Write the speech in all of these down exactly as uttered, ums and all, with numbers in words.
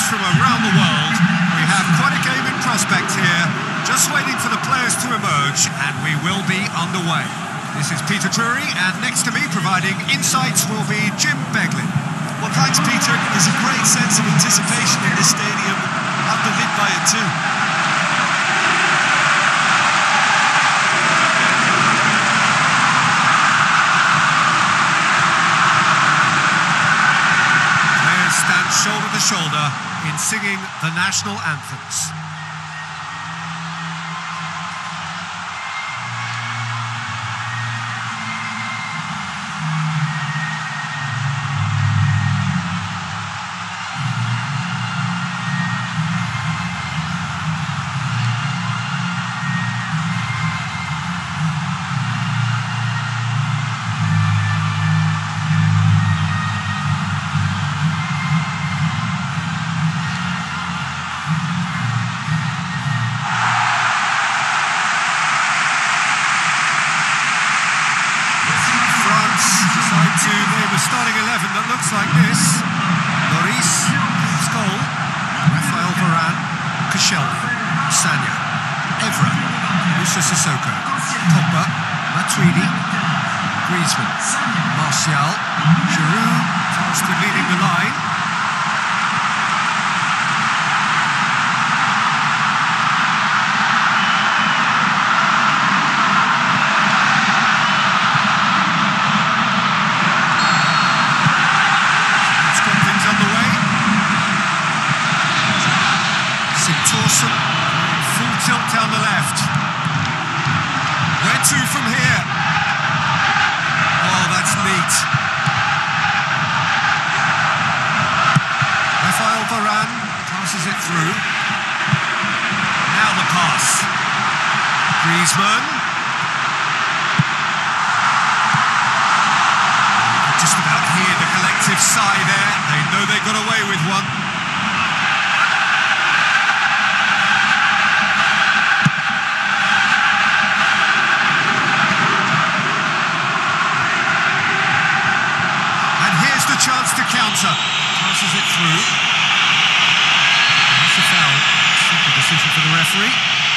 from around the world. We have quite a game in prospect here, just waiting for the players to emerge, and we will be underway. This is Peter Drury, and next to me providing insights will be Jim Beglin. Well, thanks, Peter. There's a great sense of anticipation in this stadium. Have to live by it too. Players stand shoulder to shoulder in singing the national anthems. Starting eleven that looks like this: Lloris, Scholl, Rafael Varane, Koscielny, Sagna, Evra, Moussa Sissoko, Pogba, Matuidi, Griezmann, Martial, Giroud, fastly leading the line. Full tilt down the left. Where to from here? Oh, that's neat. Rafael Varane passes it through. Now the pass. Griezmann. Just about hear the collective sigh there. They know they got away with one. Chance to counter, passes it through. That's a foul. Simple decision for the referee.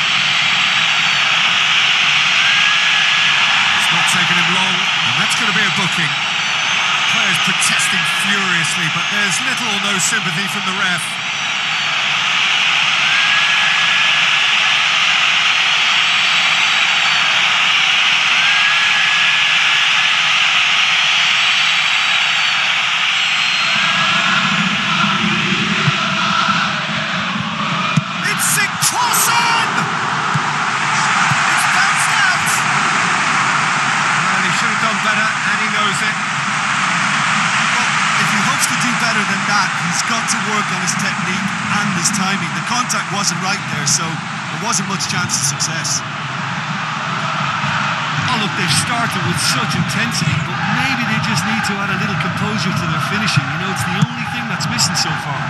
It's not taking him long, and that's going to be a booking. Players protesting furiously, but there's little or no sympathy from the ref. Better, and he knows it. Well, if he hopes to do better than that, he's got to work on his technique and his timing. The contact wasn't right there, so there wasn't much chance of success. Oh, look, they've started with such intensity, but maybe they just need to add a little composure to their finishing. You know, it's the only thing that's missing so far.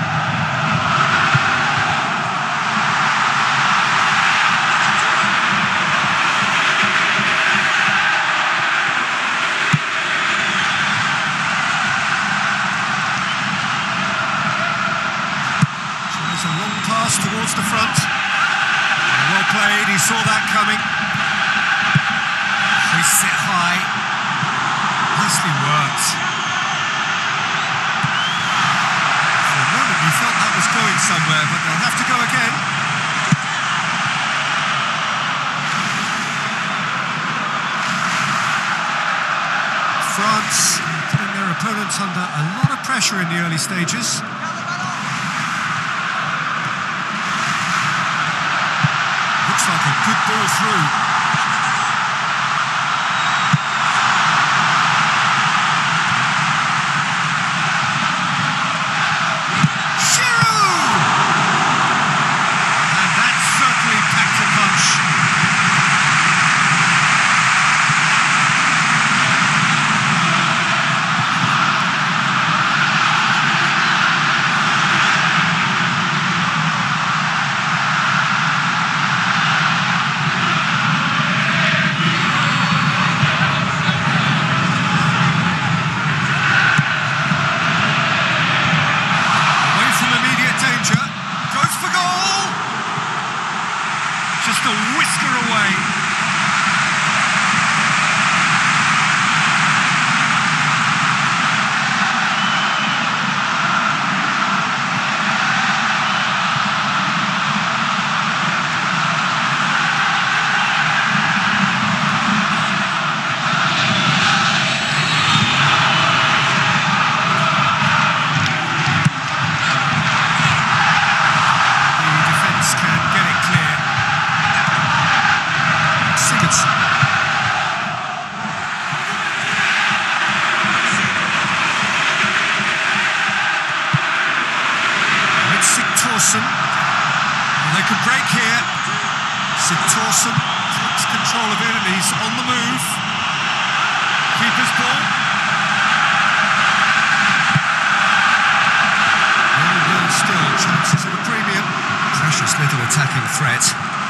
Towards the front. Well played, he saw that coming. They sit high. Nicely worked. For a moment you felt that was going somewhere, but they'll have to go again. France putting their opponents under a lot of pressure in the early stages. Looks like a good ball through. Giroud! And that certainly packed a punch. Thorson. Well, they could break here. Sid Thorson takes control of it and he's on the move. Keeper's ball. one nil still, chances at a premium. Precious little attacking threat.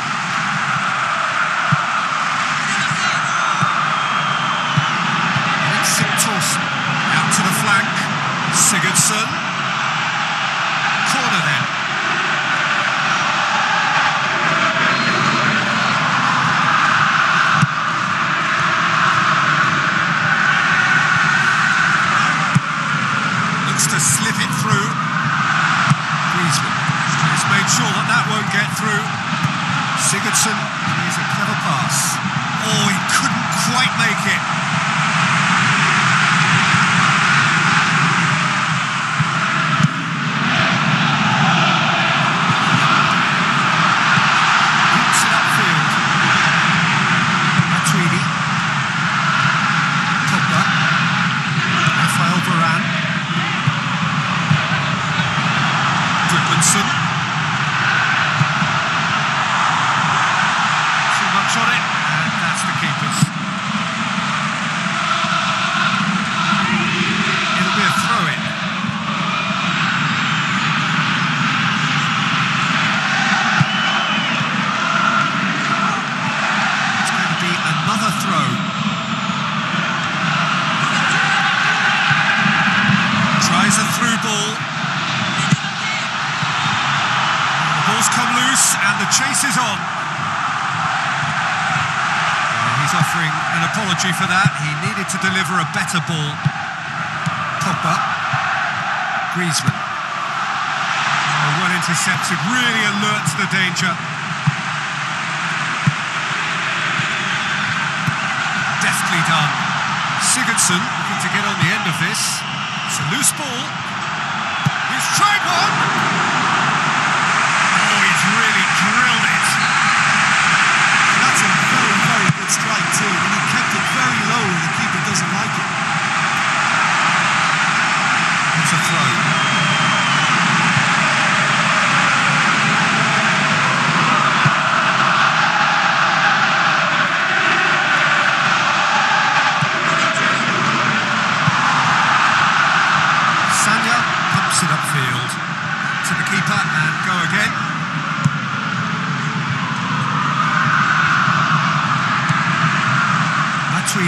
And it's Sid Thorson. Out to the flank. Sigurdsson. Corner then. Looks to slip it through. Griezmann has made sure that that won't get through. Sigurdsson, he's a clever pass. Oh, he couldn't quite make it. Too much on it, and that's the keeper's. It'll be a throw-in. It's going to be another throw. Tries a through ball. Ball's come loose and the chase is on. Well, he's offering an apology for that. He needed to deliver a better ball. Pogba. Griezmann. Oh, well intercepted, really alert to the danger. Deftly done. Sigurdsson looking to get on the end of this. It's a loose ball. He's tried one. Really drilled it. And that's a very, very good strike too. And he kept it very low. The keeper doesn't like it. It's a throw. Sanya pumps it upfield to the keeper and go again. Matuidi.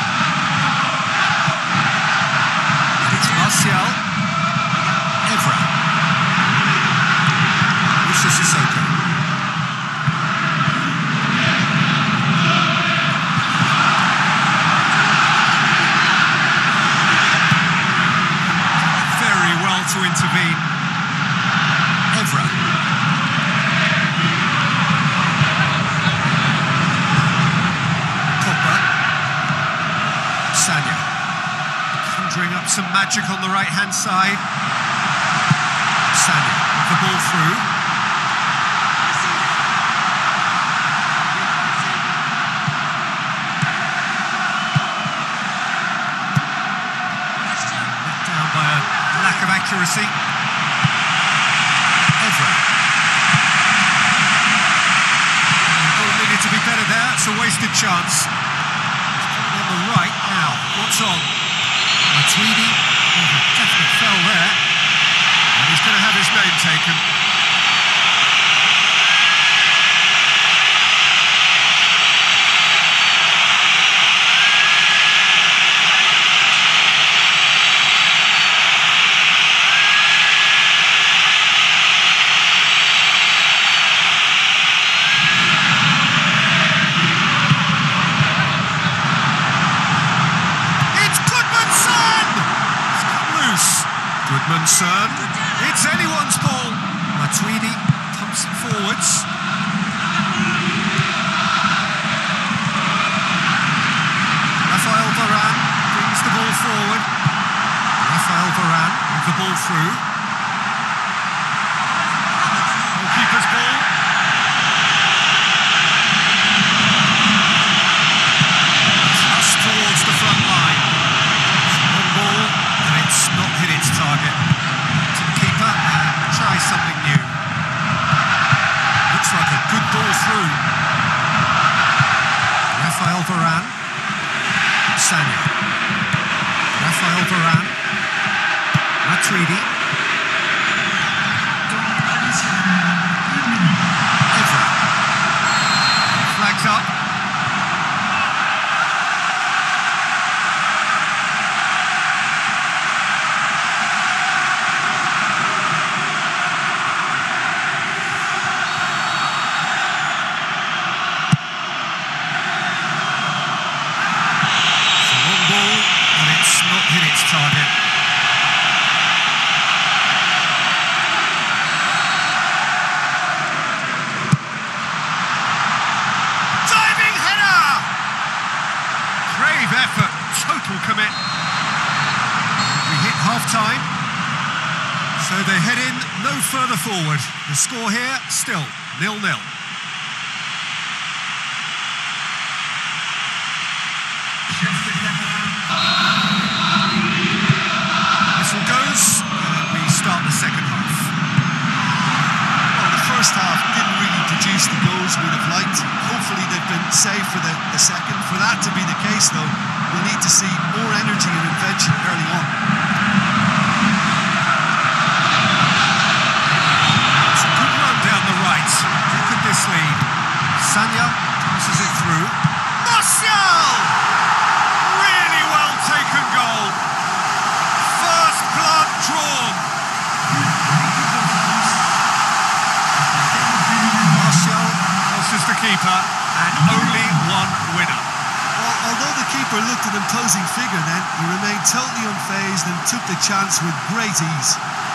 And it's Martial. Evra. Moussa Sissoko. Very well to intervene. Evra. Sanya conjuring up some magic on the right-hand side. Sanya with the ball through. Knocked down by a lack of accuracy. Evra. The ball needed to be better there. It's a wasted chance. On the right now, what's on? Matuidi, oh, definitely fell there, and he's going to have his name taken. Goodmanson, it's anyone's ball. Matuidi pumps it forwards. Rafael Varane brings the ball forward. Rafael Varane with the ball through. Goalkeeper's ball. Just towards the front line. Long ball. And it's not hit its target. To the keeper and try something new. Raphael Varane. Matuidi. Evra. Flags up. Hit its target. Diving header! Brave effort, total commit. We hit half-time, so they head in no further forward. The score here, still nil-nil. Goes, and we start the second half. Well, the first half didn't really produce the goals we'd have liked. Hopefully they've been saved for the, the second. For that to be the case, though, we'll need to see more energy and invention early on. It's a good run down the right. Look at this lead. Sagna passes it through. Martial! Really well taken goal. Blood drawn. Martial passes the keeper, and only one winner. Well, although the keeper looked an imposing figure then, he remained totally unfazed and took the chance with great ease.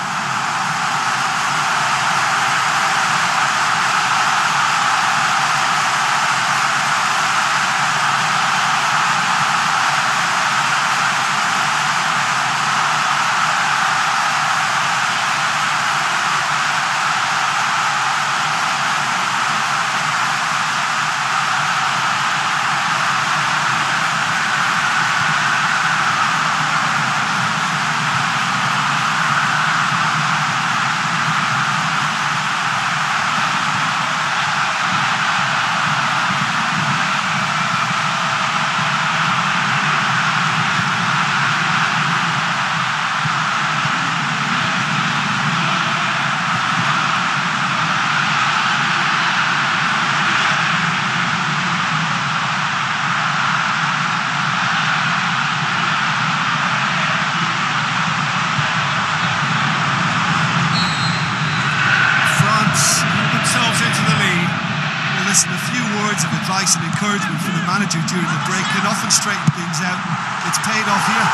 Of advice and encouragement from the manager during the break can often straighten things out. It's paid off here.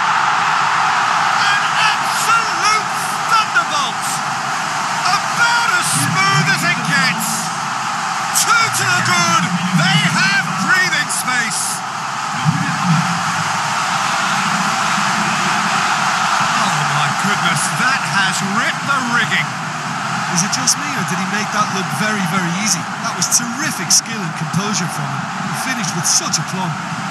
An absolute thunderbolt! About as smooth as it gets. Two to the good. They have breathing space. Oh my goodness, that has ripped the rigging. Is it just me, or did he make that look very, very easy? That was terrific skill and composure from him. He finished with such aplomb.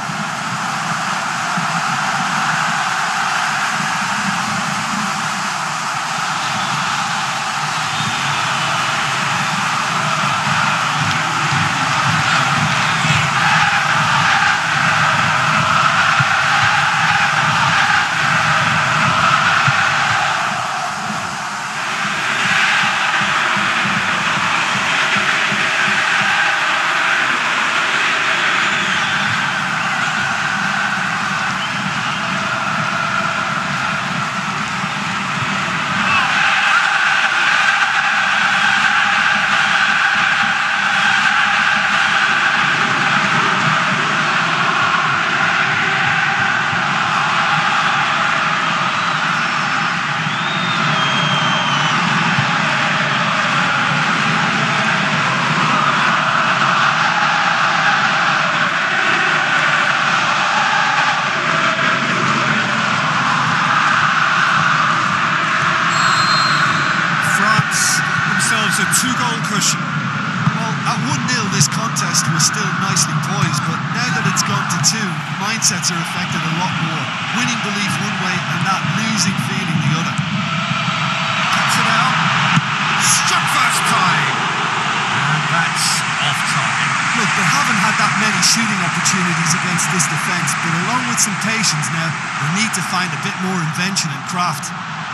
A two-goal cushion. Well, at one nil this contest was still nicely poised, but now that it's gone to two, mindsets are affected a lot more. Winning belief one way and that losing feeling the other. Cuts it out. Struck first time. And that's off target. Look, look, they haven't had that many shooting opportunities against this defence, but along with some patience now, they need to find a bit more invention and craft.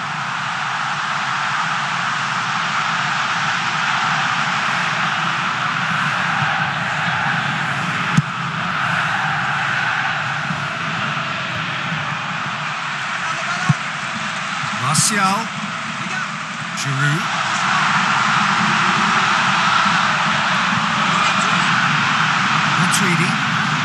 Martial, Giroud, Matuidi.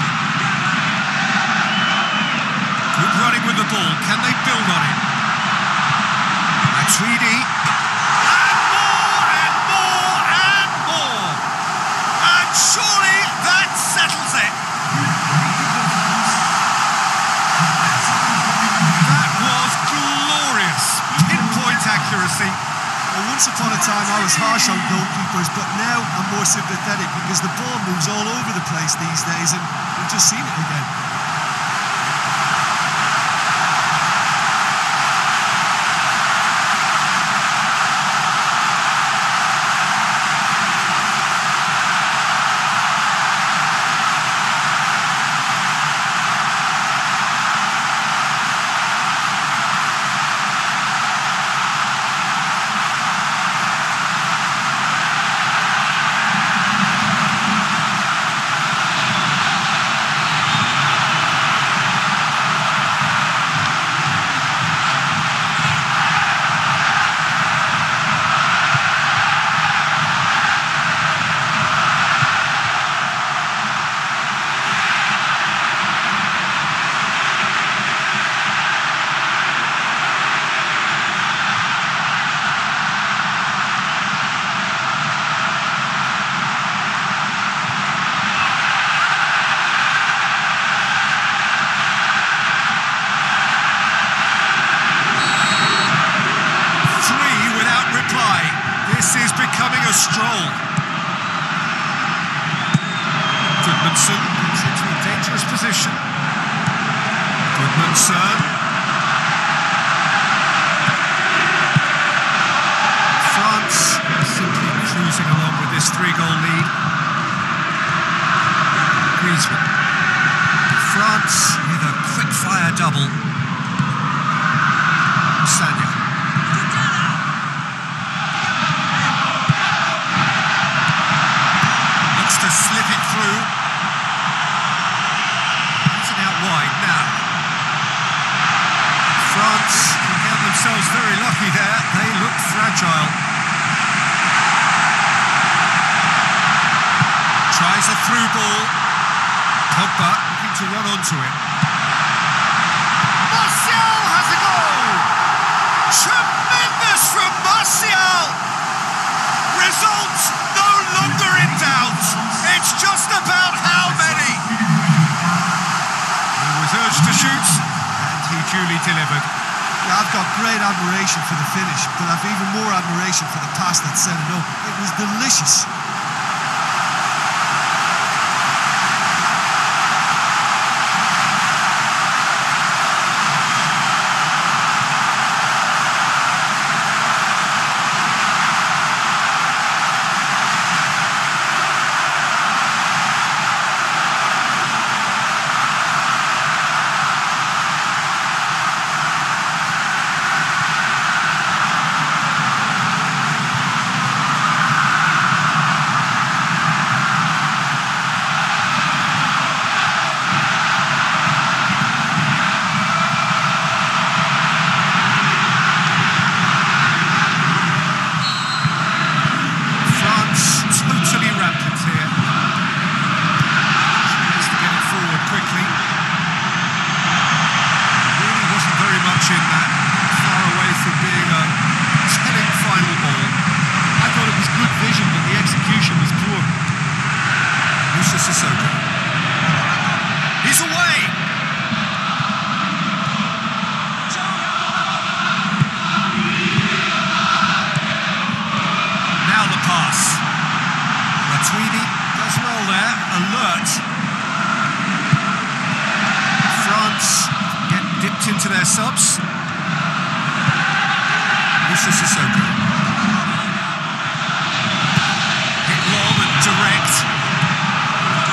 Good running with the ball. Can they build on it? Matuidi. And more and more and more. And surely that settles it. That was glorious. Pinpoint accuracy. Well, once upon a time I was harsh on goalkeepers, but now I'm more sympathetic because the ball moves all over the place these days and we've just seen it again. Stroll. Goodmanson gets into a dangerous position. Goodmanson. France simply cruising along with this three-goal lead. Griezmann. France with a quick-fire double. Sagna. To slip it through. It's out wide now. France can count themselves very lucky there. They look fragile. Tries a through ball. Pogba looking to run onto it. Martial has a goal! Tremendous from Martial! Result no longer in doubt. It's just about how many. He was urged to shoot, and he duly delivered. Yeah, I've got great admiration for the finish, but I've even more admiration for the pass that set it up. It was delicious. He's away! Now the pass. Matuidi does well there, alert. France get dipped into their subs. Moussa Sissoko. Hit long and direct.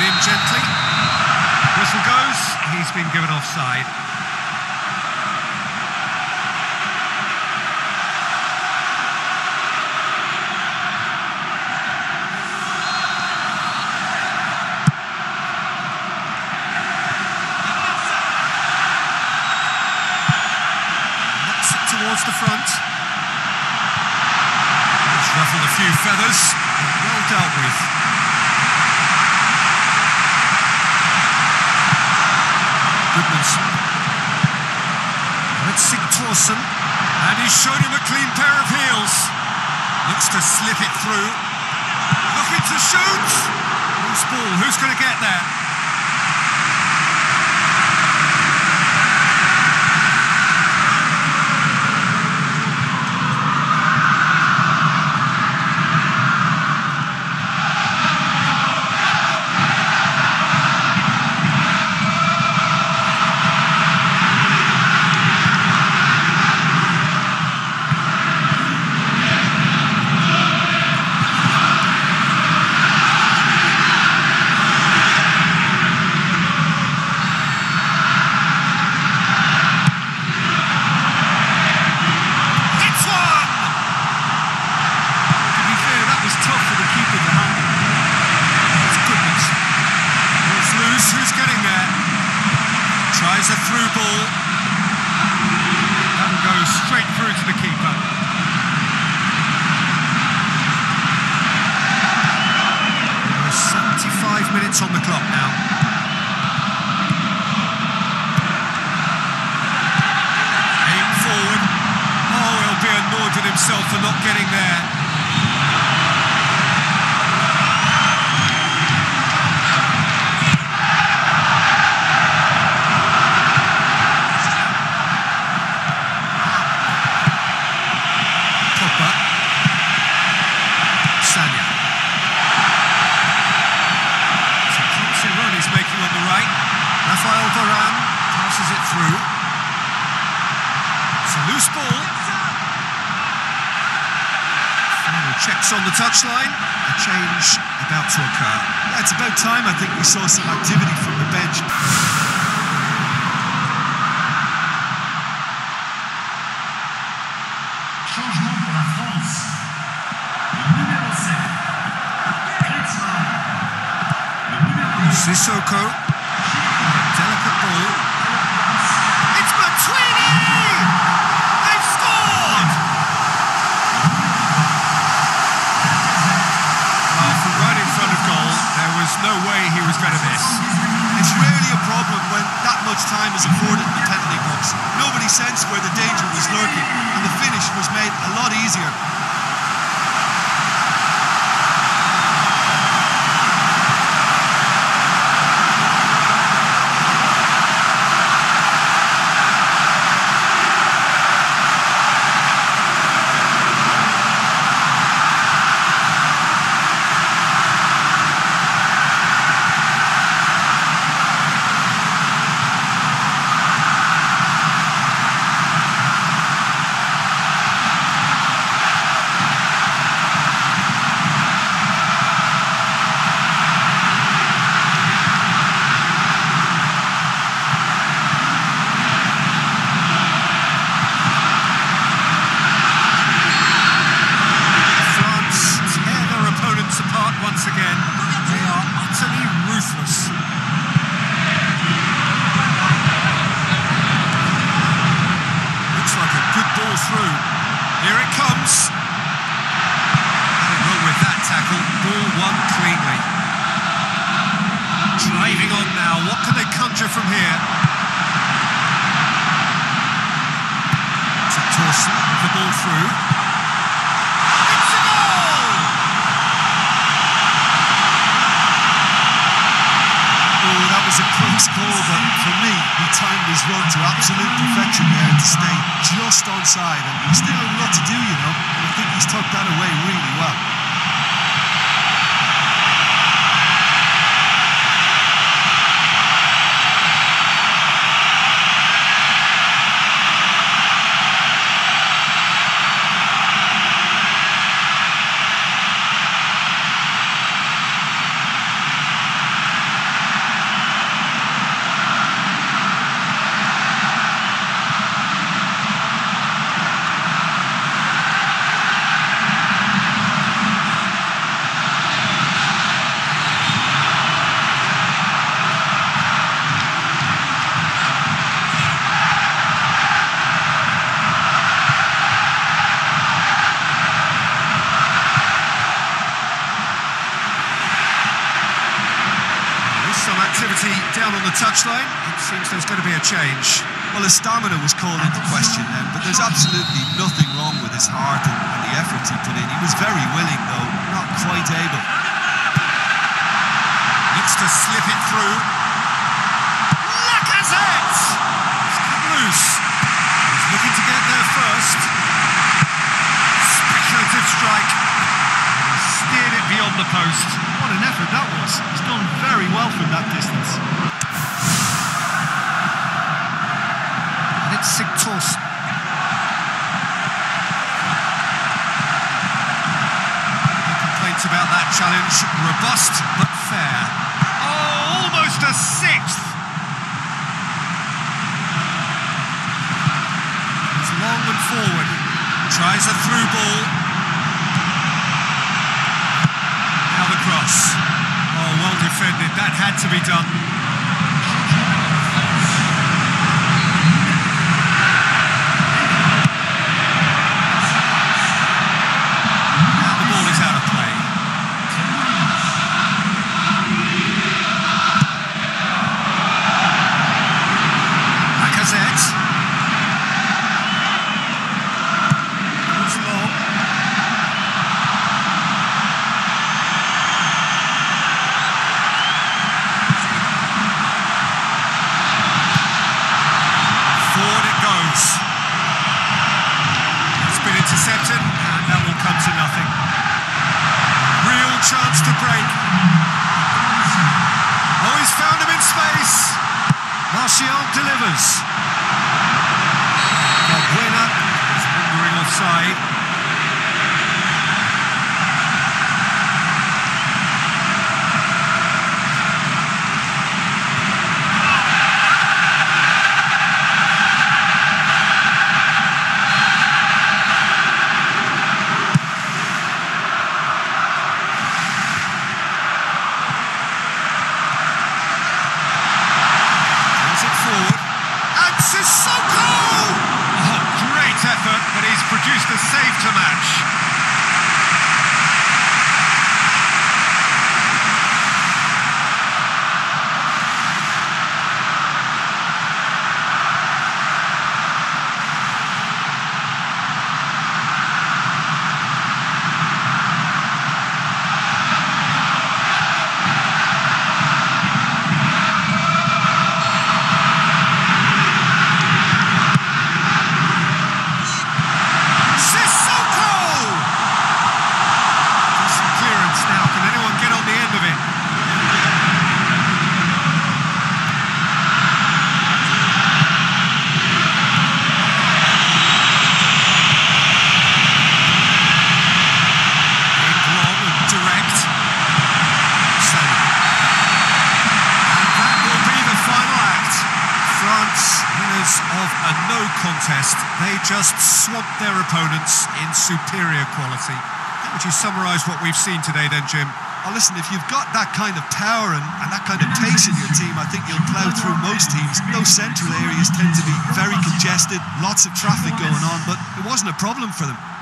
it in gently. Whistle goes, he's been given offside. Towards the front. He's ruffled a few feathers, well dealt with. Goodmanson. Let's Sigthorsson, and he's shown him a clean pair of heels. Looks to slip it through. Looking to shoot. Loose ball. Who's going to get there? Tries a through ball. That'll go straight through to the keeper. There's seventy-five minutes on the clock now. Aim forward. Oh, he'll be annoyed with himself for not getting there. Rafael Varane passes it through. It's a loose ball. Final checks on the touchline. A change about to occur. Yeah, it's about time, I think, we saw some activity from the bench. Changement pour la France. Le numéro sept, Griezmann. Le numéro Sissoko. Delicate ball. It's Matuidi! They've scored! Well, from right in front of goal, there was no way he was going to miss. It's rarely a problem when that much time is afforded in the penalty box. Nobody sensed where the danger was lurking, and the finish was made a lot easier. Once again, they are utterly ruthless. Looks like a good ball through. Here it comes. Nothing wrong with that tackle. Ball won cleanly. Driving on now. What can they conjure from here? Sigthorsson with the ball through. That was a close call, but for me, he timed his run to absolute perfection there to stay just onside, and he's still a lot to do, you know, and I think he's tucked that away really well. activity down on the touchline. It seems there's going to be a change. Well, his stamina was called into question then, but there's absolutely nothing wrong with his heart and, and the efforts he put in. He was very willing, though, not quite able. Looks to slip it through. Lacazette! He's come loose. He's looking to get there first. Speculative strike. He steered it beyond the post. What an effort that was. He's done very well from that distance. And it's Sigthorsson. No complaints about that challenge. Robust but fair. Oh, almost a sixth. He's long and forward. Tries a through ball. Now the cross. Oh, well defended. That had to be done. And the ball is out of play. Lacazette. Moves long. Forward it goes. It's been intercepted, and that will come to nothing. Real chance to break. Oh, he's found him in space. Martial delivers. Valbuena is wandering offside. Brings it forward. And Sissoko! Oh, great effort, but he's produced a save to match. Sissoko! Decent clearance now. Can anyone get on the end of it? Aimed long and direct. Salah. And that will be the final act. France, winners of a no contest. They just swamped their opponents in superior quality. How would you summarise what we've seen today then, Jim? Well, listen, if you've got that kind of power and, and that kind of pace in your team, I think you'll plough through most teams. Those central areas tend to be very congested, lots of traffic going on, but it wasn't a problem for them.